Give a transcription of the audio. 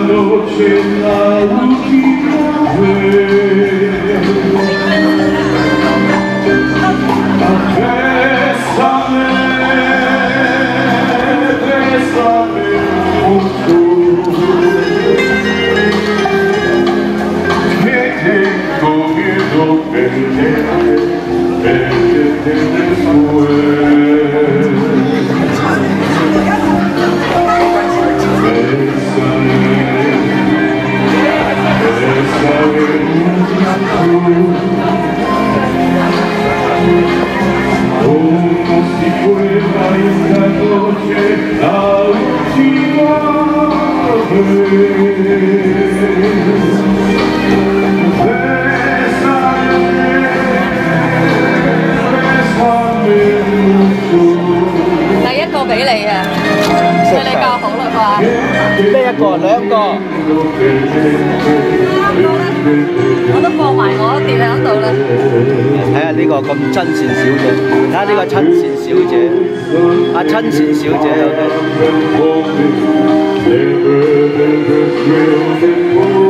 noche la última vez. Bésame mucho, que tengo miedo perderte después. Como si fuera esta noche la última vez. Bésame mucho。 第一個俾你啊，對你較好啦啩？ 咩一個兩個？ 我都放埋我碟喺度啦。 睇下呢個咁親善小姐，睇下呢個親善小姐，阿親善小姐有嘅。